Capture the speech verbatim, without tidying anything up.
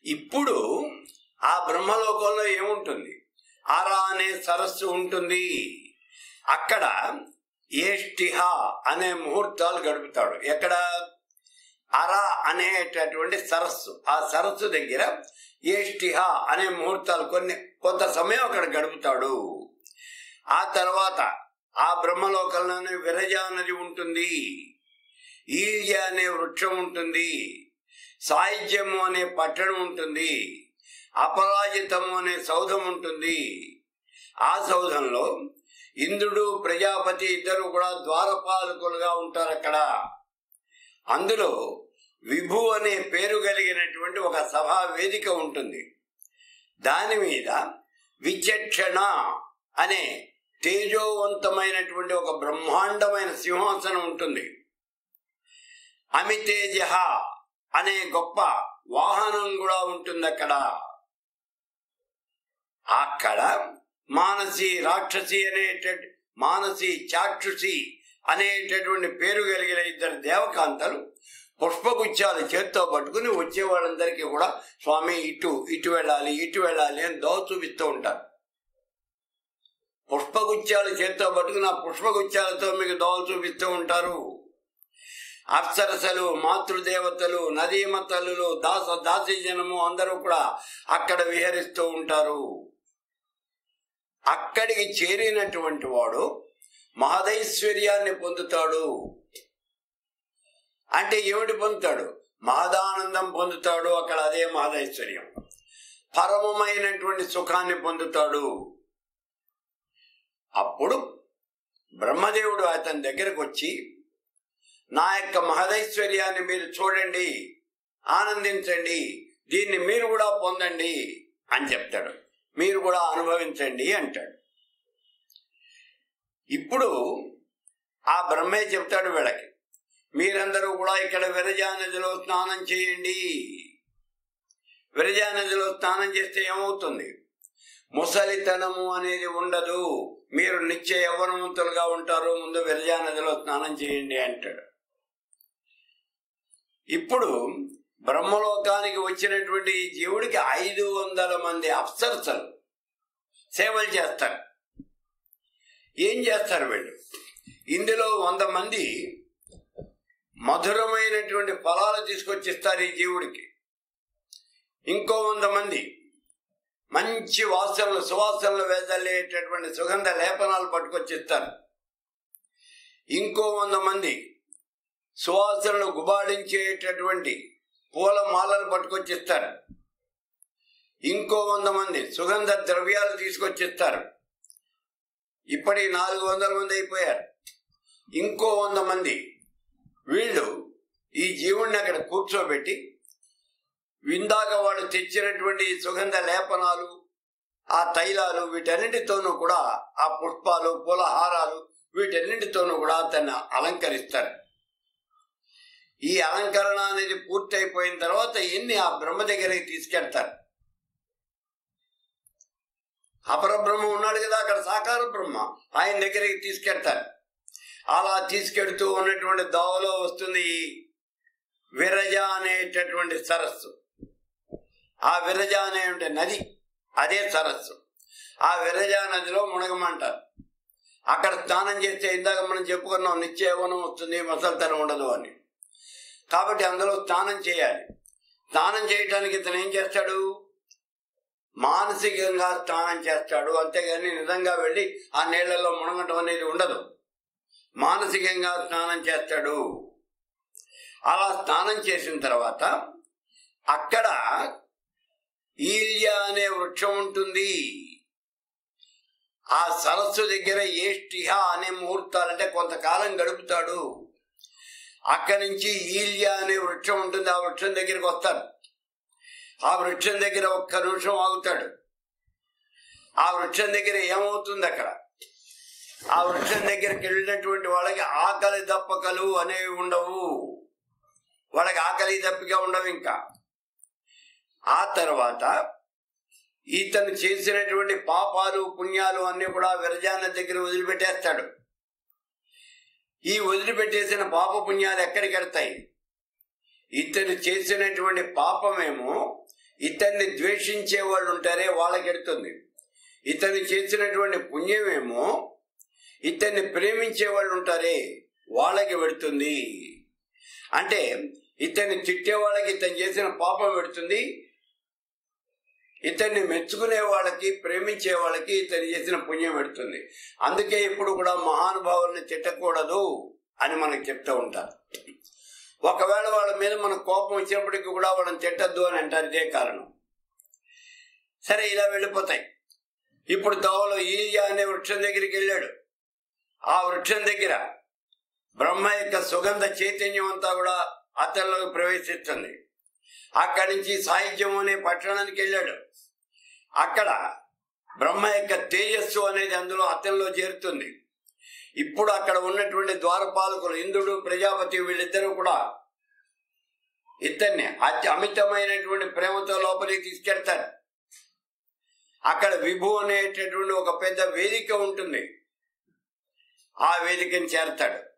ఇప్పుడు ఆ బ్రహ్మలోకంలో ఏముంటుంది? అరా అనే సరస్సు ఉంటుంది. అక్కడ ఏష్టిహ అనే ముహూర్తాలు గడుపుతాడు. ఎక్కడ? అరా అనేటటువంటి సరస్సు, ఆ సరస్సు దగ్గర ఏష్టిహ అనే ముహూర్తాలు కొన్ని కొంత సమయం అక్కడ గడుపుతాడు. ఆ తర్వాత ఆ బ్రహ్మలోకంలోనే విరజా నది ఉంటుంది, ఈల్య అనే వృక్షం ఉంటుంది, సాహిత్యము అనే పట్టణం ఉంటుంది, అపరాజితము అనే సౌధం ఉంటుంది. ఆ సౌధంలో ఇంద్రుడు ప్రజాపతి ఇద్దరు కూడా ద్వారపాలకులుగా ఉంటారు. అక్కడ అందులో విభు అనే పేరు కలిగినటువంటి ఒక సభా వేదిక ఉంటుంది. దాని మీద విచక్షణ అనే తేజోవంతమైనటువంటి ఒక బ్రహ్మాండమైన సింహాసనం ఉంటుంది. అమితేజ అనే గొప్ప వాహనం కూడా ఉంటుంది. అక్కడ అక్కడ మానసి రాక్షసి అనేటటువంటి మానసి చాక్షుషి అనేటటువంటి పేరు కలిగిన ఇద్దరు దేవకాంతలు పుష్పగుచ్చాలు చేత్తో పట్టుకుని వచ్చే వాళ్ళందరికీ కూడా స్వామి ఇటు ఇటు వెళ్ళాలి ఇటు వెళ్ళాలి అని దోవ చూపిస్తూ ఉంటారు. పుష్పగుచ్చాలు చేత్తో పట్టుకుని ఆ పుష్పగుచ్చాలతో మీకు దోవ చూపిస్తూ ఉంటారు. అప్సరసలు, మాతృదేవతలు, నదీమతలు, దాస దాసీ జనము అందరూ కూడా అక్కడ విహరిస్తూ ఉంటారు. అక్కడికి చేరినటువంటి వాడు మహదైశ్వర్యాన్ని పొందుతాడు. అంటే ఏమిటి పొందుతాడు? మహదానందం పొందుతాడు. అక్కడ అదే మహదైశ్వర్యం. పరమమైనటువంటి సుఖాన్ని పొందుతాడు. అప్పుడు బ్రహ్మదేవుడు అతని దగ్గరకు వచ్చి, నా యొక్క మహదైశ్వర్యాన్ని మీరు చూడండి, ఆనందించండి, దీన్ని మీరు కూడా పొందండి అని చెప్తాడు. మీరు కూడా అనుభవించండి అంటాడు. ఇప్పుడు ఆ బ్రహ్మే చెప్తాడు వీళ్ళకి, మీరందరూ కూడా ఇక్కడ విరజా నదిలో స్నానం చేయండి. విరజా నదిలో స్నానం చేస్తే ఏమవుతుంది? ముసలితనము అనేది ఉండదు, మీరు నిత్య యవ్వనవంతులుగా ఉంటారు. ముందు విరజా నదిలో స్నానం చేయండి అంటాడు. ఇప్పుడు బ్రహ్మలోకానికి వచ్చినటువంటి ఈ జీవుడికి ఐదు వందల మంది అప్సరసలు సేవలు చేస్తారు. ఏం చేస్తారు వీళ్ళు? ఇందులో వంద మంది మధురమైనటువంటి ఫలాలు తీసుకొచ్చిస్తారు ఈ జీవుడికి. ఇంకో వంద మంది మంచి వాసనలు, సువాసనలు వెదలేటటువంటి సుగంధ లేపనాలు పట్టుకొచ్చిస్తారు. ఇంకో వంద మంది సువాసనలు గుబాడించేటటువంటి పూల మాలలు పట్టుకొచ్చిస్తారు. ఇంకో వంద మంది సుగంధ ద్రవ్యాలు తీసుకొచ్చిస్తారు. ఇప్పటి నాలుగు వందల మంది అయిపోయారు. ఇంకో వంద మంది వీళ్ళు ఈ జీవుణ్ణి అక్కడ కూర్చోబెట్టి ఇందాక వాళ్ళు తెచ్చినటువంటి సుగంధ లేపనాలు, ఆ తైలాలు, వీటన్నిటితోనూ కూడా ఆ పుష్పాలు, పూలహారాలు, వీటన్నిటితోనూ కూడా అతన్ని అలంకరిస్తారు. ఈ అలంకరణ అనేది పూర్తి అయిపోయిన తర్వాత ఎన్ని ఆ బ్రహ్మ దగ్గరికి తీసుకెళ్తారు. అపరబ్రహ్మ ఉన్నాడు కదా అక్కడ, సాకార బ్రహ్మ, ఆయన దగ్గరికి తీసుకెళ్తారు. అలా తీసుకెడుతూ ఉన్నటువంటి దోవలో వస్తుంది ఈ విరజ అనేటటువంటి సరస్సు. ఆ విరజ అనే నది, అదే సరస్సు. ఆ విరజ నదిలో మునగమంటారు. అక్కడ స్నానం చేస్తే ఇందాక మనం చెప్పుకున్నాం, నిత్య యవ్వనం వస్తుంది, మసలుతనం ఉండదు అని. కాబట్టి అందులో స్నానం చేయాలి. స్నానం చేయటానికి ఇతను ఏం చేస్తాడు? మానసికంగా స్నానం చేస్తాడు, అంతేగాని నిజంగా వెళ్ళి ఆ నీళ్లలో మునగటం అనేది ఉండదు. మానసికంగా స్నానం చేస్తాడు. అలా స్నానం చేసిన తర్వాత అక్కడ ఈల్య అనే వృక్షం ఉంటుంది. ఆ సరస్సు దగ్గర ఏష్టిహ అనే ముహూర్తాలు అంటే కొంతకాలం గడుపుతాడు. అక్కడి నుంచి ఈల్య అనే వృక్షం ఉంటుంది. ఆ వృక్షం దగ్గరికి వస్తాడు. ఆ వృక్షం దగ్గర ఒక్క నిమిషం ఆగుతాడు. ఆ వృక్షం దగ్గర ఏమవుతుంది? అక్కడ ఆ వృక్షం దగ్గరికి వెళ్ళినటువంటి వాళ్ళకి ఆకలి దప్పకలు అనేవి ఉండవు. వాళ్ళకి ఆకలి దప్పిక ఉండవు. ఇంకా ఆ తర్వాత ఇతను చేసినటువంటి పాపాలు, పుణ్యాలు అన్ని కూడా విరజాన దగ్గర వదిలిపెట్టేస్తాడు. ఈ వదిలిపెట్టేసిన పాప పుణ్యాలు ఎక్కడికి వెళ్తాయి? ఇతను చేసినటువంటి పాపమేమో ఇతన్ని ద్వేషించే వాళ్ళు ఉంటారే వాళ్ళకి ఎడుతుంది. ఇతన్ని చేసినటువంటి పుణ్యమేమో ఇతన్ని ప్రేమించే వాళ్ళు ఉంటారే వాళ్ళకి పెడుతుంది. అంటే ఇతన్ని తిట్టే వాళ్ళకి ఇతను చేసిన పాపం పెడుతుంది, ఇతన్ని మెచ్చుకునే వాళ్ళకి ప్రేమించే వాళ్ళకి ఇతను చేసిన పుణ్యం పెడుతుంది. అందుకే ఇప్పుడు కూడా మహానుభావుల్ని తిట్టకూడదు అని మనకు చెప్తూ ఉంటారు. ఒకవేళ వాళ్ళ మీద మనకు కోపం వచ్చినప్పటికీ కూడా వాళ్ళని తిట్టద్దు అని అంటారు. ఇదే కారణం. సరే, ఇలా వెళ్ళిపోతాయి. ఇప్పుడు దోవలో ఈలియా అనే వృక్షం దగ్గరికి వెళ్ళాడు. ఆ వృక్షం దగ్గర బ్రహ్మ యొక్క సుగంధ చైతన్యం అంతా కూడా అతనిలోకి ప్రవేశిస్తుంది. అక్కడి నుంచి సాహిత్యం అనే పట్టణానికి వెళ్ళాడు. అక్కడ బ్రహ్మ యొక్క తేజస్సు అనేది అందులో అతనిలో చేరుతుంది. ఇప్పుడు అక్కడ ఉన్నటువంటి ద్వారపాలకులు ఇంద్రుడు, ప్రజాపతి వీళ్ళిద్దరూ కూడా ఇతన్ని అమితమైనటువంటి ప్రేమతో లోపలికి తీసుకెళ్తారు. అక్కడ విభు అనేటటువంటి ఒక పెద్ద వేదిక ఉంటుంది. ఆ వేదికని చేరతాడు.